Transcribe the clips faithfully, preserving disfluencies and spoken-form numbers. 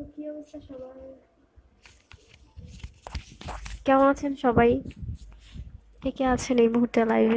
কি অবস্থা সবার? কেমন আছেন সবাই? কে কে আছেন এই মুহূর্তে লাইভে?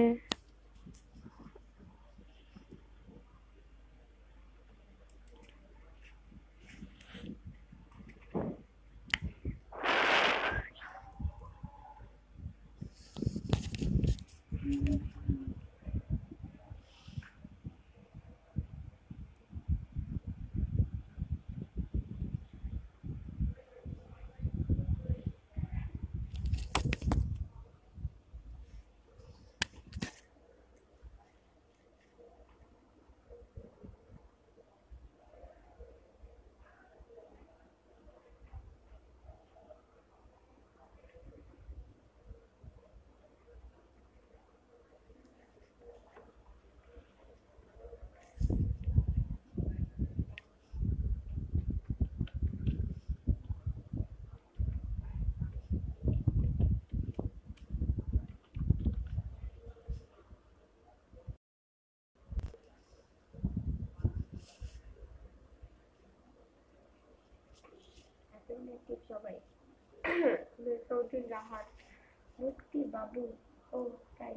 এতদিন অ্যাক্টিভ সবাই। চৌধুরী রাহাত, মুক্তি বাবু। ও তাই।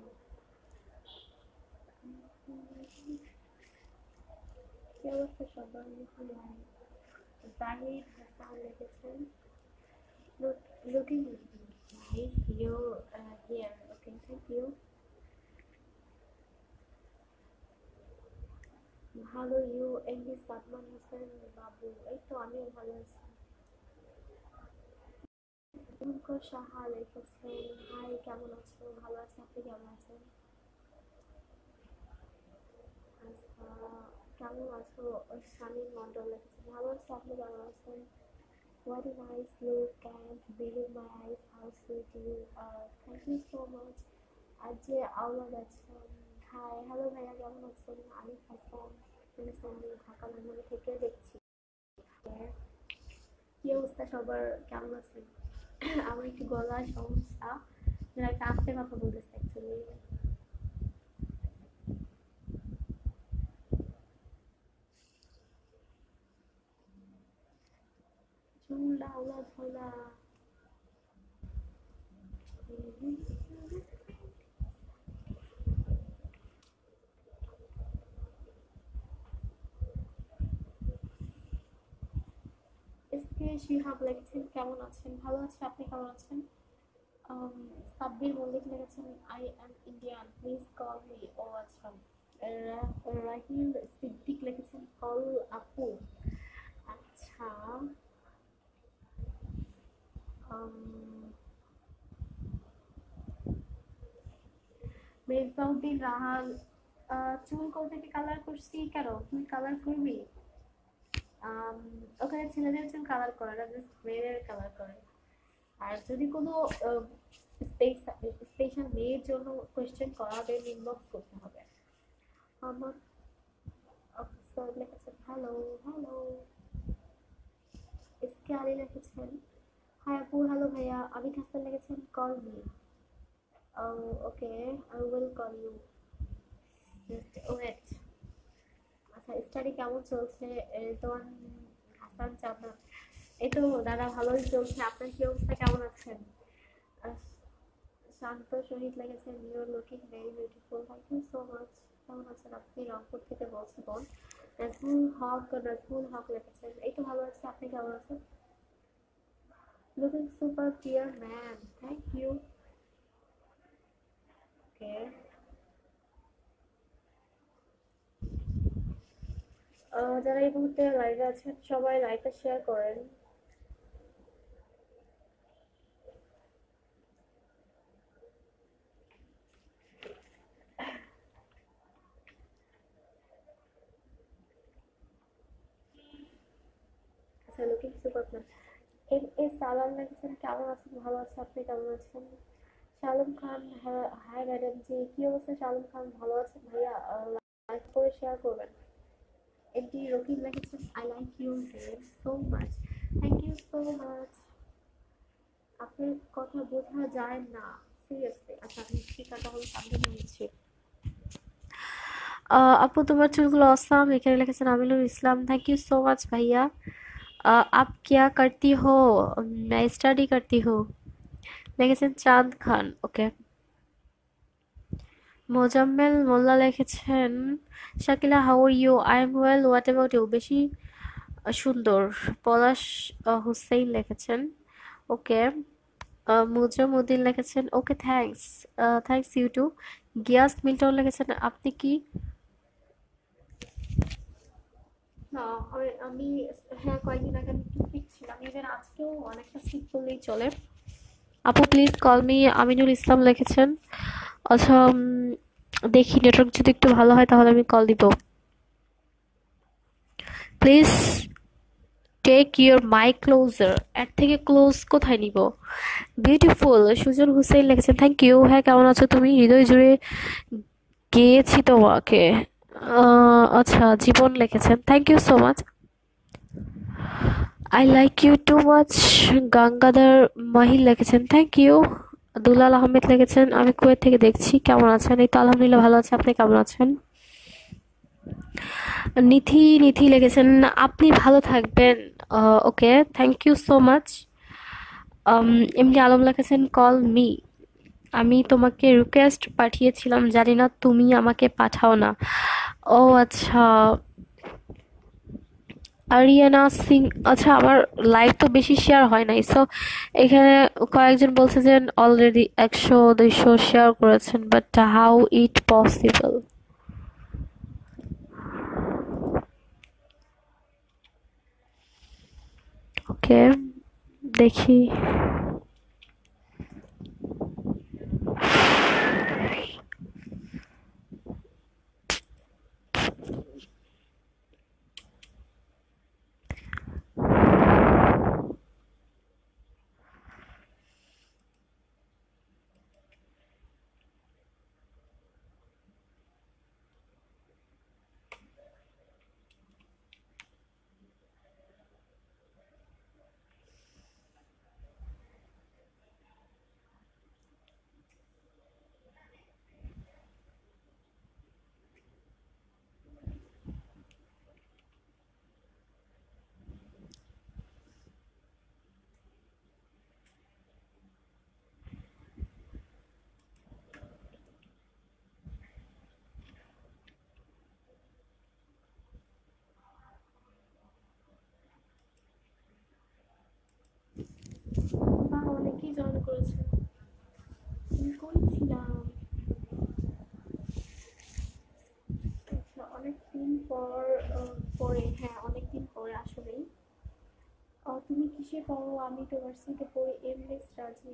কি অবস্থা সবার? জাহিদ হাসান লিখেছেন looking nice you uh, here. Okay, thank you. ভালো ইউ এমডি সাদমান হোসেন বাবু। এই তো আমিও ভালো আছি। রুমকর সাহা লিখেছেন হাই, কেমন আছো? ভালো আছি, আপনি কেমন আছেন? আচ্ছা, কেমন আছো? শামীম মন্ডল লিখেছেন ভালো আছি, আপনি কেমন আছেন? What a nice look, can't believe my eyes, how sweet you are. Thank you so much. আজ যে আওলাদ আছেন, হাই হ্যালো ভাইয়া, কেমন আছেন? আলিফ হাসান লিখেছেন ঢাকা মেমোরি থেকে দেখছি। কি অবস্থা সবার, কেমন আছেন? আমার একটু গলার সমস্যা, একটা আস্তে কথা বলতেছে অ্যাকচুয়ালি। চুল আওলাদ হলা। এসকে শিহাব লিখেছেন কেমন আছেন? ভালো আছি, আপনি কেমন আছেন? সাব্বির মল্লিক লিখেছেন I am Indian, please call me. ও আচ্ছা। রাহিল সিদ্দিক লিখেছেন কল আপু। আচ্ছা। মেজবাউদ্দিন রাহাল, চুল কোথা থেকে কালার করছি? কেন তুই কালার করবি? ওখানে ছেলেদের চুল কালার করে না, জাস্ট মেয়েদের কালার করে। আর যদি কোনো স্পেশাল মেয়ের জন্য কোয়েশ্চেন করা হবে, ইনবক্স করতে হবে। আমার অফিসার লিখেছেন হ্যালো হ্যালো। এসকে আলী লিখেছেন হাই আপু, হ্যালো ভাইয়া। আবিদ হাসান লিখেছেন call me. Okay, I will call you, just wait. আচ্ছা, স্টাডি কেমন চলছে? রেজওয়ান হাসান চাঁদা, এই তো দাদা ভালোই চলছে, আপনার কি অবস্থা, কেমন আছেন? শান্ত শহীদ লেগেছেন your looking very beautiful, thank you so much. কেমন আছেন আপনি? রংপুর থেকে বলছি বোন। নাজমুল হক, নাজমুল হক লিখেছেন এই তো ভালো আছি, আপনি কেমন আছেন? Looking super clear man, thank you. Okay, যারা এই মুহূর্তে লাইভে আছেন সবাই লাইভটা শেয়ার করেন। আচ্ছা, looking super man. M A Salam লিখেছেন কেমন আছেন? ভালো আছে, আপনি কেমন আছেন? শালুম খান, হাই ম্যাডাম জি, কি অবস্থা শালুম খান? ভালো আছেন ভাইয়া? লাইক করে শেয়ার করবেন। এমটি রকিব লিখেছেন I like your hair so much, thank you so much. আপনার কথা বোঝা যায় না সিরিয়াসলি। আচ্ছা, আমি স্পিকারটা হলো সামনে নিয়েছি। আপু তোমার চুলগুলো অসাম, এখানে লিখেছেন Aminul Islam, thank you so much ভাইয়া। আহ, আপ কিয়া করতি হো? मैं स्टडी करती हूँ লিখেছেন চাঁদ খান। ওকে। মোজাম্মেল মোল্লা লিখেছেন Shakila how are you? I am well, what about you? বেশি আহ, সুন্দর। পলাশ আহ, হুসেইন লিখেছেন ওকে। আহ, মুজরমুদ্দিন লিখেছেন okay thanks. Thanks you too. Gias Milton লিখেছেন আপনি কি? না, আমি আমি হ্যাঁ কয়েকদিন আগে আমি একটু সিক ছিলাম, ইভেন আজকেও অনেকটা সিক বললেই চলে। আপু please call me Aminul Islam লিখেছেন। আচ্ছা উম, দেখি নেটওয়ার্ক যদি একটু ভালো হয় তাহলে আমি কল দিব। Please take your mic closer. এর থেকে ক্লোজ কোথায় নিব? বিউটিফুল সুজন হুসেন লিখেছেন থ্যাংক ইউ। হ্যাঁ কেমন আছো তুমি? হৃদয় জুড়ে গেয়েছি তোমাকে। আহ, আচ্ছা জীবন লিখেছেন thank you so much. I like you too much. Gangadhar Mahil লিখেছেন থ্যাংক ইউ। দুলাল আহমেদ লিখেছেন আমি কুয়েত থেকে দেখছি, কেমন আছেন? এই তো আলহামদুলিল্লাহ ভালো আছে, আপনি কেমন আছেন? নিথি নিথি লিখেছেন আপনি ভালো থাকবেন। Okay thank you so much. এমনি আলম লিখেছেন কল মি। আমি তোমাকে রিকোয়েস্ট পাঠিয়েছিলাম, জানি না তুমি আমাকে পাঠাও না। ও আচ্ছা। আরিয়ানা সিং। আচ্ছা আমার লাইভ তো বেশি শেয়ার হয় নাই, সো এখানে কয়েকজন বলছে যে অলরেডি একশো দুইশো শেয়ার করেছেন, but how it possible? Okay দেখি। বাহ, অনেকেই জয়েন করেছে। আমি করেছিলাম। আচ্ছা অনেকদিন পর আহ, পরে, হ্যাঁ অনেকদিন পরে আসলেই। আহ, তুমি কিসে পড়ো? আমি তো ভার্সিটিতে পড়ি, MS Raji.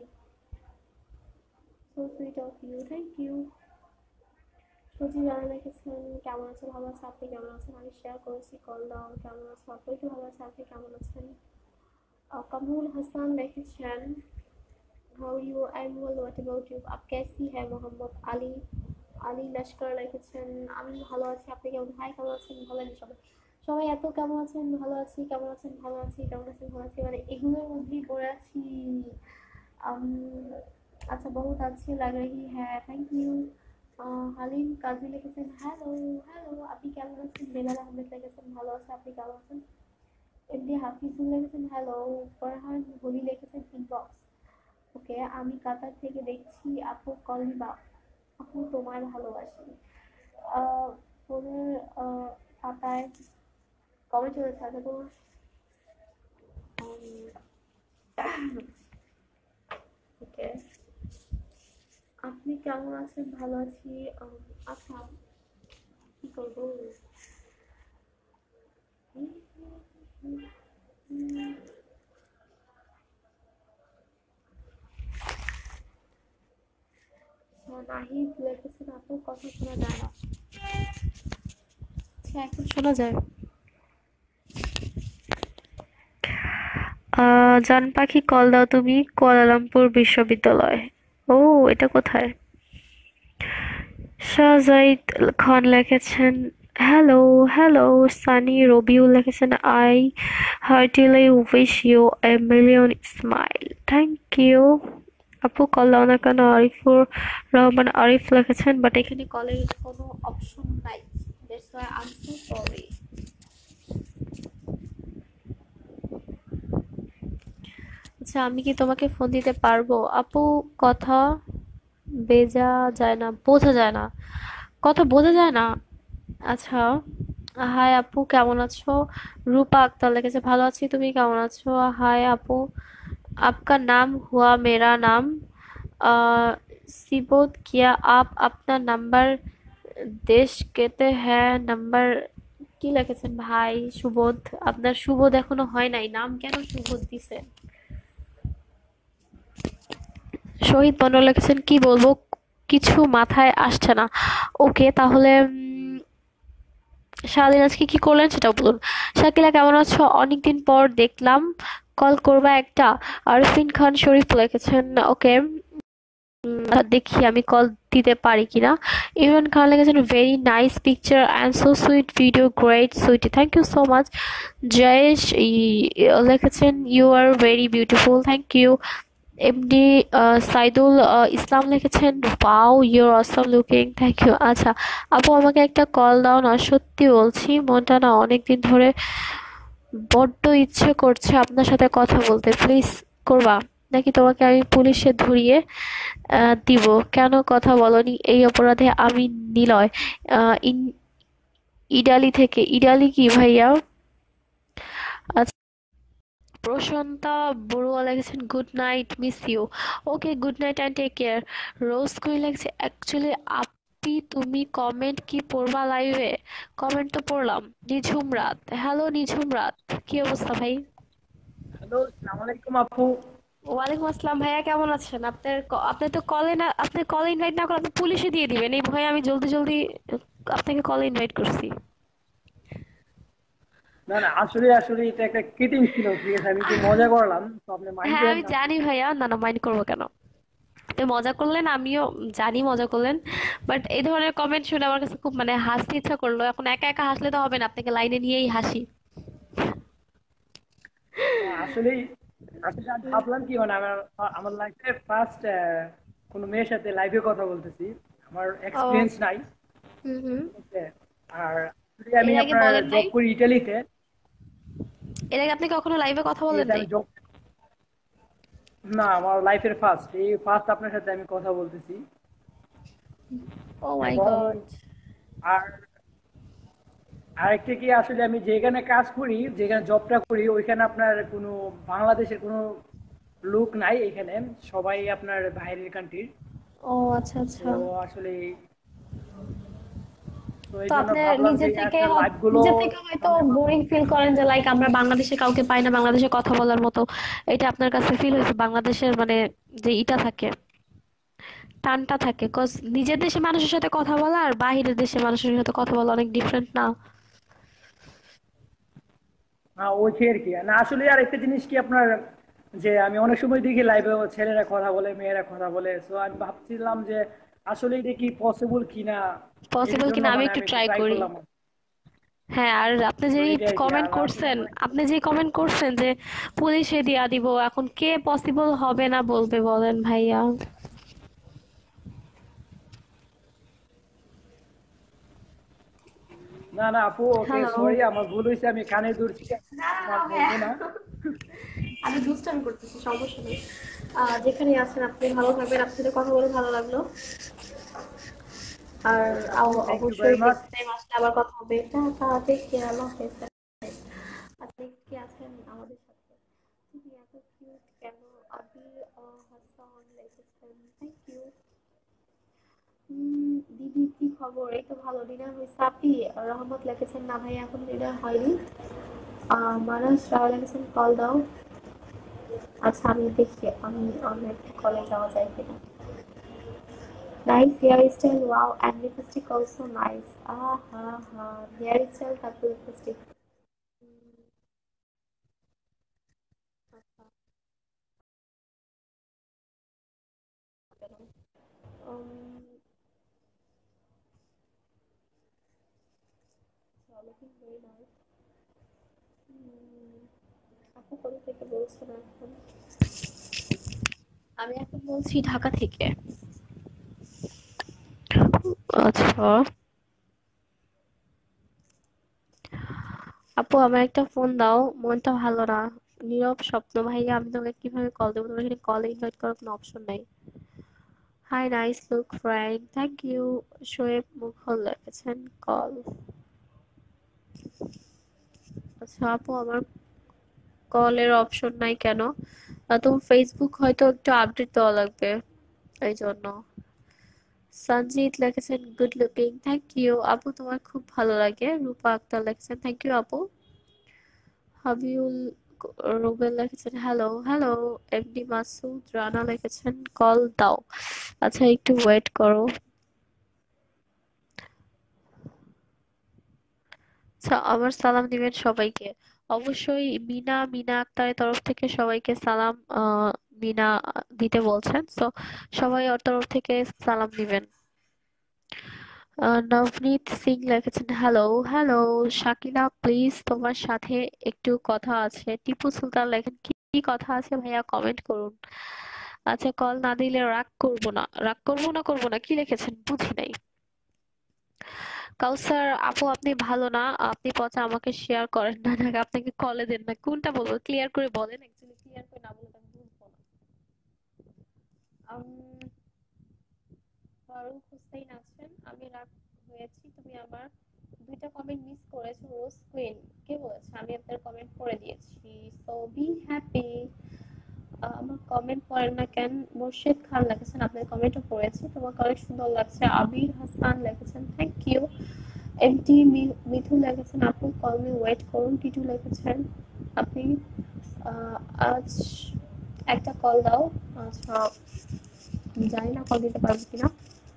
So sweet of you, thank you. Soji Jana লিখেছেন কেমন আছেন? ভালো আছে, আপনি কেমন আছেন? আমি শেয়ার করেছি কল দাও, কেমন আছো? আপনি একটু ভালো আছে, আপনি কেমন আছেন? আহ, কামরুল হাসান লিখেছেন how you? I am well, what about you? আপ कैसी है? মোহাম্মদ আলী আলী লস্কর লিখেছেন আমি ভালো আছি, আপনি কেমন? হাই কেমন আছেন? ভালো আছি সবাই। সবাই এত কেমন আছেন? ভালো আছি, কেমন আছেন? ভালো আছি, কেমন আছেন? ভালো আছি, মানে এগুলোর মধ্যেই পড়ে আছি। আম, আচ্ছা বহুত अच्छी लग रही है, থ্যাংক ইউ। হালিম কাজী লিখেছেন হ্যালো হ্যালো, আপনি কেমন আছেন? বেলাল আহমেদ লিখেছেন ভালো আছে, আপনি কেমন আছেন? এমডি হাফিজুল লিখেছেন হ্যালো। ফরহান হলি লিখেছেন ইনবক্স। ওকে আমি কাতার থেকে দেখছি, আপু কলিবা। আপু তোমায় ভালোবাসি। আহ, ফোনের আহ, পাতায় কবে চলেছে? আচ্ছা তোমার ওকে আপনি কেমন আছেন? ভালো আছি। আম, আচ্ছা কি করবো? নাহিদ লিখেছেন আপনার কথা শোনা যায় না। আচ্ছা এখন শোনা যায়? আহ, জান পাখি কল দাও তুমি, কুয়ালালামপুর বিশ্ববিদ্যালয়। ও এটা কোথায়? শাহজাইদ খান লিখেছেন হ্যালো হ্যালো। সানি রবিউল লিখেছেন I heartily wish you a million smile, thank you. আপু কল দাও না কেন? আরিফুর রহমান আরিফ লিখেছেন বাট এখানে কলের কোনো অপশন নাই, that's why I am so sorry. আচ্ছা, আমি কি তোমাকে ফোন দিতে পারবো আপু? কথা বেজা যায় না, বোঝা যায় না, কথা বোঝা যায় না। আচ্ছা, হাই আপু, কেমন আছো? রূপা আক্তার লিখেছে, ভালো আছি, তুমি কেমন আছো? হাই আপু, आपका नाम हुआ मेरा नाम। अ, सिबोध किया आप अपना नंबर দেশ কেতে হ্যাঁ নাম্বার। কি লিখেছেন ভাই সুবোধ? আপনার সুবোধ এখনো হয় নাই, নাম কেন সুবোধ দিছেন? শহীদ মন্ডল লিখেছেন, কি বলবো কিছু মাথায় আসছে না। ওকে, তাহলে উম, সারাদিন আজকে কি করলেন সেটা বলুন। শাকিলা, কেমন আছো? অনেকদিন পর দেখলাম, কল করবা একটা। আরফিন খান শরীফ লিখেছেন, ওকে, দেখি আমি কল দিতে পারি কিনা। ইমরান খান লিখেছেন, very nice picture and so sweet video, great sweetie, thank you so much. Joyesh ই- লিখেছেন, you are very beautiful, thank you. MD Saidul আহ, ইসলাম লিখেছেন, wow your awesome looking, thank you. আচ্ছা আপু, আমাকে একটা কল দাও না, সত্যি বলছি, মনটা না অনেকদিন ধরে বড্ড ইচ্ছে করছে আপনার সাথে কথা বলতে, প্লিজ করবা? নাকি তোমাকে আমি পুলিশে ধরিয়ে আহ, দিব? কেন কথা বলনি এই অপরাধে? আমি নিলয়, আহ, ইন- ইডালি থেকে। ইডালি কি ভাইয়া? আচ্ছা, প্রশান্তা বড়ুয়া লিখেছেন, good night, miss you. Okay, good night and take care. Rose queen লিখছে, অ্যাকচুয়ালি আপি তুমি কমেন্ট কি পড়বা লাইভে? কমেন্ট তো পড়লাম। নিঝুম রাত, হ্যালো নিঝুম রাত, কি অবস্থা ভাই? হ্যালো, সালাম আলাইকুম আপু। ওয়ালাইকুম আসসালাম ভাইয়া, কেমন আছেন? আপনার ক- আপনি তো কলে না, আপনি কল ইনভাইট না করে আপনি পুলিশে দিয়ে দিবেন, এই ভয়ে আমি জলদি জলদি আপনাকে কল ইনভাইট করছি। না না, আসলে আসলে এটা একটা কিটিং ছিল, ঠিক আছে, আমি একটু মজা করলাম, তো আপনি মাইন্ড হ্যাঁ করেন আমি না জানি please। ভাইয়া, না না মাইন্ড করবো কেন? আপনি মজা করলেন, আমিও জানি মজা করলেন, বাট এই ধরনের কমেন্ট শুনে আমার কাছে খুব মানে হাসতে ইচ্ছা করলো। এখন একা একা হাসলে তো হবে না, আপনাকে লাইনে নিয়েই হাসি। না, আসলেই আসলে আমি ভাবলাম কি, মানে আমার আমার লাইফে ফার্স্ট কোনো মেয়ের সাথে লাইভে কথা বলতেছি, আমার ও, এক্সপিরিয়েন্স নাই, হুম হুম। ঠিক আছে। আর actually আমি এর আগে আপনার বলেন নাই? জব করি ইটালিতে, এর আগে আপনি কখনো লাইভে কথা ঠিক বলেন আছে, নাই? আমি জব, না আমার লাইফের ফার্স্ট, এই ফার্স্ট আপনার সাথে আমি কথা বলতেছি। ও মাই এবং গড। আর আরেকটা কি, আসলে আমি যেখানে কাজ করি, যেখানে জবটা করি, ওইখানে আপনার কোনো বাংলাদেশের কোনো লোক নাই এখানে, সবাই আপনার বাইরের কান্ট্রির। ও আচ্ছা তো আচ্ছা। আসলে তো তো এই জন্য আপনি ভাবলাম নিজে যে থেকে আপনার হয়- লাইভ গুলো নিজে থেকে হয়তো সামনে পাবো। বোরিং ফিল করেন যে লাইক আমরা বাংলাদেশে কাউকে পাই না বাংলাদেশে কথা বলার মতো। এটা আপনার কাছে ফিল হয়েছে বাংলাদেশের মানে যে ইটা থাকে, টানটা থাকে, কজ নিজের দেশে মানুষের সাথে কথা বলা আর বাহিরের দেশে মানুষের সাথে কথা বলা অনেক ডিফারেন্ট না? হ্যাঁ, ওইটাই আর কি। না আসলে আর একটা জিনিস কি আপনার, যে আমি অনেক সময় দেখি লাইভে ছেলেরা কথা বলে, মেয়েরা কথা বলে, তো আমি ভাবছিলাম যে আসলে এটা কি পসিবল কিনা, এর পসিবল জন্য কিনা আমি মানে একটু আমি একটু ট্রাই ট্রাই করি। করলাম। হ্যাঁ, আর আপনি তো যে এইটাই আর কি। কমেন্ট আর আসলে করছেন, আমার আপনি যে কমেন্ট করছেন যে পুলিশে দিয়া দিব, এখন কে পসিবল হবে না বলবে বলেন ভাইয়া? না না আপু, ওকে হ্যালো। সরি, আমার ভুল হয়েছে, আমি কানে ধরছি, না না আর না ভাইয়া, বলবো না। আমি দুষ্টামি করতেছি, সমস্যা নেই। আহ, যেখানেই আছেন আপনি ভালো থাকবেন, আপনার সাথে কথা বলে ভালো লাগলো। আর ওকে আপু, আও- থ্যাংক ইউ ভেরি অবশ্যই মাচ। নেক্সট টাইম আসলে আবার কথা হবে। টাটা, টেক কেয়ার, আল্লাহ হাফেজ। আপনি কি আছেন আমাদের সাথে? তুমি এত কিউট কেন? আবির আহ, হাসান লিখেছেন, থ্যাংক ইউ। উম, দিদি কি খবর? এই তো ভালো, ডিনার হয়েছে? আপনি রহমত লিখেছেন, না ভাই এখন ডিনার হয়নি। আহ, মানস রাও লিখেছেন, কল দাও। আচ্ছা আমি দেখি, আমি অন্য একটা কলে যাওয়া যায় কিনা। Nice hairstyle, wow, and lipstick also nice. Ah, ha, ha. Hairstyle, তারপর lipstick. Um, looking very nice. Hmm, আপু কোথা থেকে বলছেন এখন? আমি এখন বলছি ঢাকা থেকে। আচ্ছা আপু, আমার একটা ফোন দাও, মনটা ভালো না, নীরব স্বপ্ন ভাইয়া, আমি তোমাকে কিভাবে কল দেবো? তোমার এখানে কলে ইনভাইট করার কোনো অপশন নাই। Hi nice look friend, thank you. Shoaib Mughal লিখেছেন কল। আচ্ছা আপু, আমার কলের অপশন নাই কেন? আহ, তোমার ফেসবুক হয়তো একটু আপডেট দেওয়া লাগবে, এই জন্য। সঞ্জিত লিখেছেন গুড লুকিং, থ্যাংক ইউ আপু, তোমার খুব ভালো লাগে। রূপা আক্তার লিখেছেন থ্যাংক ইউ আপু। হাবিউল রুবেল লিখেছেন hello hello. MD Masud Rana লিখেছেন কল দাও। আচ্ছা একটু ওয়েট করো। আচ্ছা, আমার সালাম দিবেন সবাইকে অবশ্যই। মিনা মিনা আক্তারের তরফ থেকে সবাইকে সালাম। আহ মিনা দিতে বলছেন, তো সবাই ওর তরফ থেকে সালাম দিবেন। আহ, নবনীত সিং লিখেছেন হ্যালো হ্যালো। শাকিলা প্লিজ, তোমার সাথে একটু কথা আছে। টিপু সুলতান লেখেন কি কি কথা আছে ভাইয়া, কমেন্ট করুন। আচ্ছা, কল না দিলে রাগ করবো না, রাগ করবো না করবো না কি লিখেছেন বুঝি নাই। কাউসার আপু আপনি ভালো না, আপনি পচা, আমাকে শেয়ার করেন না, নাকি আপনাকে কলে দেন না, কোনটা বলবো? ক্লিয়ার করে বলেন, অ্যাকচুয়ালি ক্লিয়ার করে না বলে তো আমি বুঝবো না। আম, ফারুক হোসেন আছেন, আমি রাগ হয়েছি, তুমি আমার দুইটা কমেন্ট মিস করেছো। রোজ কুইন কে বলেছে? আমি আপনার কমেন্ট পড়ে দিয়েছি, সো বি হ্যাপি। আমার কমেন্ট পড়েন না কেন? মোর্শেদ খান লিখেছেন আপনার কমেন্টও পড়েছি, তোমাকে অনেক সুন্দর লাগছে। আবির হাসান লিখেছেন থ্যাংক ইউ। এমটি মিথু লিখেছেন আপু কল মি ওয়েট করুন। টিটু লিখেছেন আপনি আহ, আজ একটা কল দাও। আচ্ছা, জানি না কল দিতে পারবো কিনা।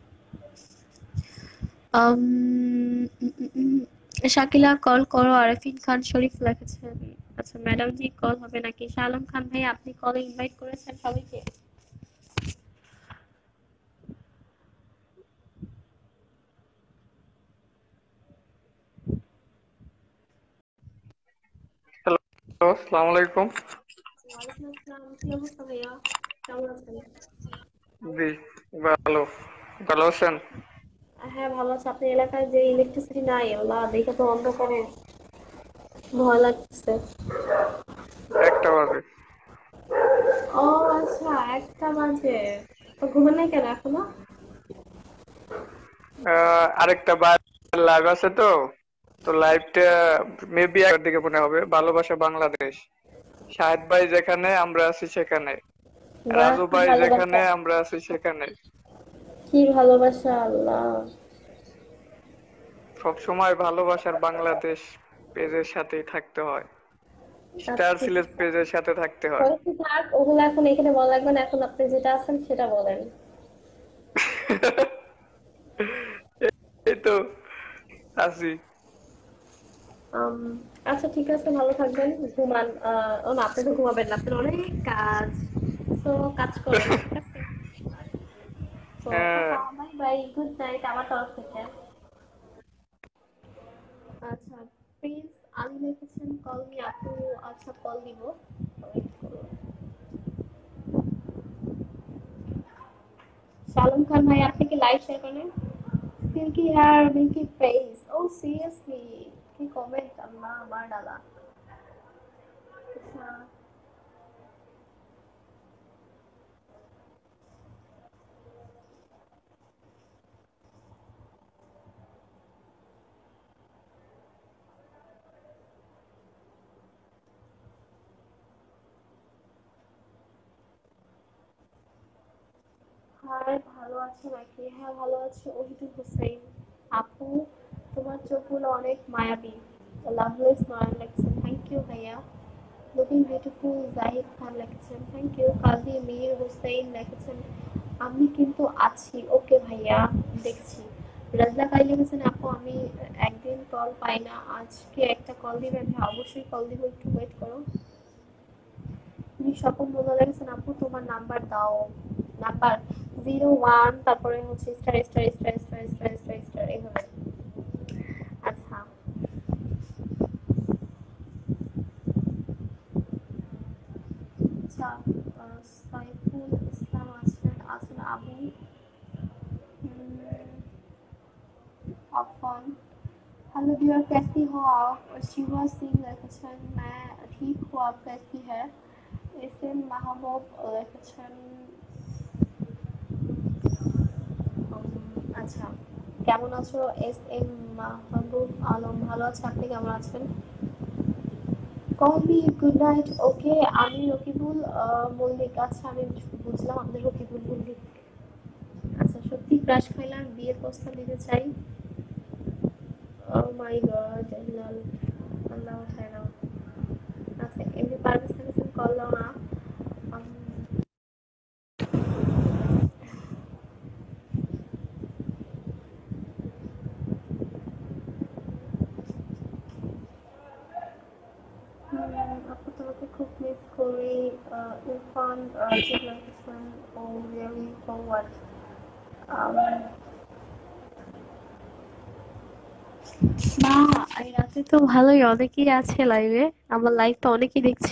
আম, উম, উম, উম, শাকিলা কল করো। আরেফিন খান শরীফ লিখেছেন আচ্ছা ম্যাডাম জি কল হবে নাকি? শাহ আলম খান ভাই, আপনি কলে ইনভাইট করেছেন সবাইকে? হ্যালো, আসসালামু আলাইকুম। ওয়ালাইকুম আসসালাম, কি অবস্থা ভাইয়া, কেমন আছেন? জি, ভালো। ভালো আছেন? হ্যাঁ ভালো আছে। আপনার এলাকায় যে ইলেকট্রিসিটি নাই, ওলা দেখে তো অন্ধকারে ভয় লাগছে। একটা বাজে। ও আচ্ছা, একটা বাজে। তো ঘুমান নাই কেন এখনো? আহ, আরেকটা বার লাইভ আছে তো তো লাইভটা মেবি এর দিকে মনে হবে। ভালোবাসা বাংলাদেশ। শাহেদ ভাই যেখানে আমরা আছি সেখানে, বাহ রাজু কি ভাই যেখানে ভালোবাসা, আমরা আছি সেখানে। কি ভালোবাসা আল্লাহ। সব সময় ভালোবাসার বাংলাদেশ পেজের সাথেই থাকতে হয়, আচ্ছা স্টার ঠিক সিলেট আছে, পেজের সাথে থাকতে হয়। হয়েছে থাক, ওগুলো এখন এখানে বলা লাগবে না, এখন আপনি যেটা আছেন সেটা বলেন। এই তো আছি। আম, আচ্ছা ঠিক আছে, ভালো থাকবেন, ঘুমান। আহ, ও না, আপনি তো ঘুমাবেন না, আপনার অনেক কাজ, তো কাজ করেন ঠিক আছে। তো হ্যাঁ, tata, bye bye, good night আমার তরফ থেকে। আচ্ছা, প্রিন্স আলী লিখেছেন কল মি আপু। আচ্ছা কল দিব, ওয়েট করুন। শালম খান ভাই, আপনি কি লাইভ শেয়ার করেন? Silky hair milky face, oh seriously, কি কমেন্ট আল্লাহ আমার ডালা। আচ্ছা, হাই ভালো আছে নাকি? হ্যাঁ ভালো আছে। অহিদুল হোসেন আপু, তোমার চোখগুলো অনেক মায়াবী। লাভলি স্মাইল লাগছে, থ্যাংক ইউ ভাইয়া। লুকিং বিউটিফুল জাহিদ খান লিখেছেন থ্যাংক ইউ। কাজী মীর হোসেন লিখেছেন আমি কিন্তু আছি, ওকে ভাইয়া দেখছি। রাজা কাই লিখেছেন আপু আমি একদিন কল পাই না, আজকে একটা কল দিবেন? হ্যাঁ অবশ্যই কল দিব, একটু ওয়েট করো। তুমি স্বপন মোল্লা লিখেছেন আপু তোমার নাম্বার দাও। নাম্বার জিরো ওয়ান, তারপরে হচ্ছে star star star star star star star এইভাবে। আচ্ছা, আচ্ছা, আহ, সাইফুল ইসলাম আছেন আছেন আবু উম, আফান। हेलो डियर, कैसी हो आप? शिवा सिंह लिखेছেন मैं ठीक हूँ, आप कैसी है? एस एम মাহবুব লিখেছেন উম, আচ্ছা, কেমন আছো? এস এম মাহবুব আলম ভালো আছে, আপনি কেমন আছেন? কবি গুড নাইট। ওকে, আমি রকিবুল আহ, মল্লিক। আচ্ছা, আমি বুঝলাম আপনি রকিবুল মল্লিক। আচ্ছা, সত্যি ক্রাশ খাইলাম, বিয়ের প্রস্তাব দিতে চাই। ও মাই গড, জাহিলাল আল্লাহ উঠায় নাও। আচ্ছা, এমনি পারভেজ খান কল দাও না। উম, হুম, আপু তোমাকে খুব মিস করি। আহ, Irfan Jibran Hossain, oh really for what? না, এই রাতে তো ভালোই অনেকেই আছে লাইভে। আমার লাইভ তো অনেকেই দেখছে।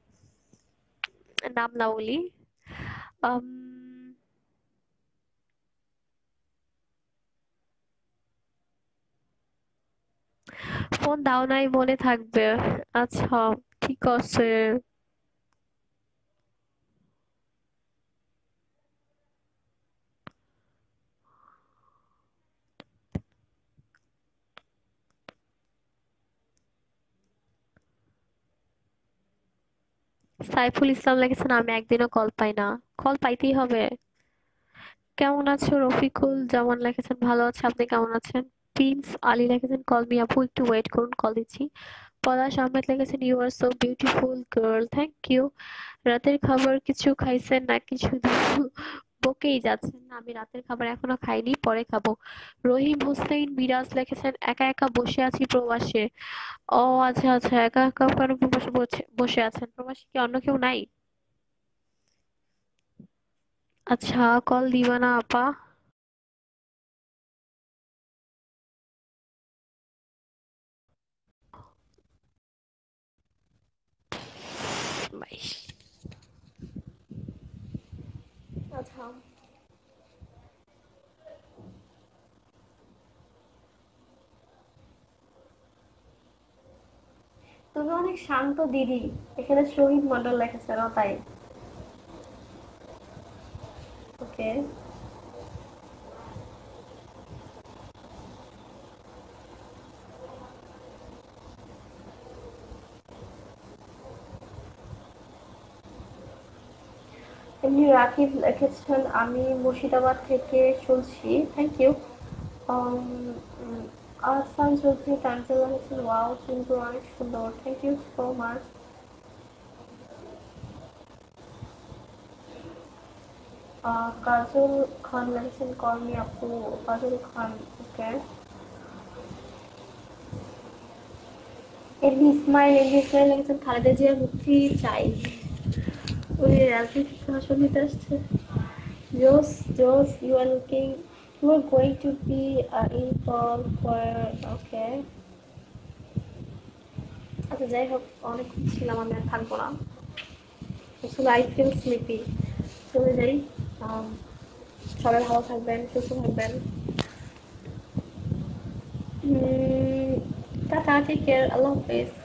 নাম না বলি। আম, ফোন দাও নাই মনে থাকবে। আচ্ছা, ঠিক আছে। সাইফুল ইসলাম লিখেছেন আমি একদিনও কল পাই না। কল পাইতেই হবে। কেমন আছো? রফিকুল জামান লিখেছেন ভালো আছে, আপনি কেমন আছেন? প্রিন্স আলী লিখেছেন কল মি আপু, একটু ওয়েট করুন, কল দিচ্ছি। পলাশ আহমেদ লিখেছেন you are so beautiful girl, thank you. রাতের খাবার কিছু খাইছেন নাকি শুধু বকেই যাচ্ছেন? না, আমি রাতের খাবার এখনো খাইনি, পরে খাবো। রহিম হোসেন মিরাজ লিখেছেন একা একা বসে আছি প্রবাসে। ও আচ্ছা আচ্ছা, একা একা কেন প্রবাসে বসে বসে আছেন? প্রবাসে কি অন্য কেউ নাই? আচ্ছা, কল দিবা না আপা? বাইশ। আচ্ছা, তুমি অনেক শান্ত দিদি। এখানে শহীদ মন্ডল লেখেছে না তাই। ওকে। এমনি রাকিব লিখেছেন আমি মুর্শিদাবাদ থেকে শুনছি, থ্যাংক ইউ। আহসান চৌধুরী তানজিল লিখেছেন ওয়াও কিন্তু অনেক সুন্দর, thank you so much. Kajal Khan লিখেছেন কর্মী আপু। কাজল খান, ওকে। এমনি ইসমাইল এমনি ইসমাইল লিখেছেন খালেদা জিয়ার মুক্তি চাই। ওই রাজনীতি ভাষণ দিতে আসছে। জোস জোস, you are looking, you are going to be in call for, okay. আচ্ছা, যাই হোক, অনেকক্ষণ ছিলাম, আমি আর থাকবো না। আসলে আই ফিল স্লিপি, চলে যাই। আম, সবাই ভালো থাকবেন, সুস্থ থাকবেন। উম, টাটা, টেক কেয়ার, আল্লাহ হাফেজ।